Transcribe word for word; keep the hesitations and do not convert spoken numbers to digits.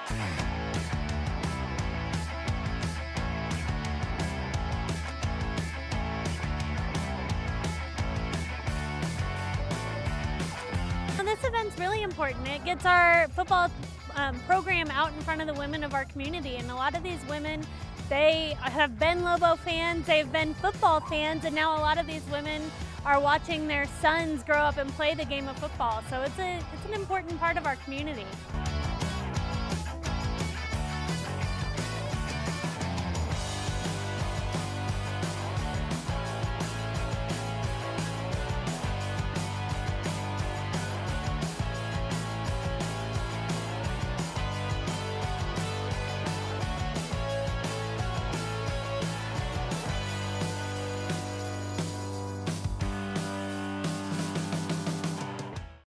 And this event's really important. It gets our football um, program out in front of the women of our community, and a lot of these women, they have been Lobo fans, they've been football fans, and now a lot of these women are watching their sons grow up and play the game of football. So it's, a, it's an important part of our community.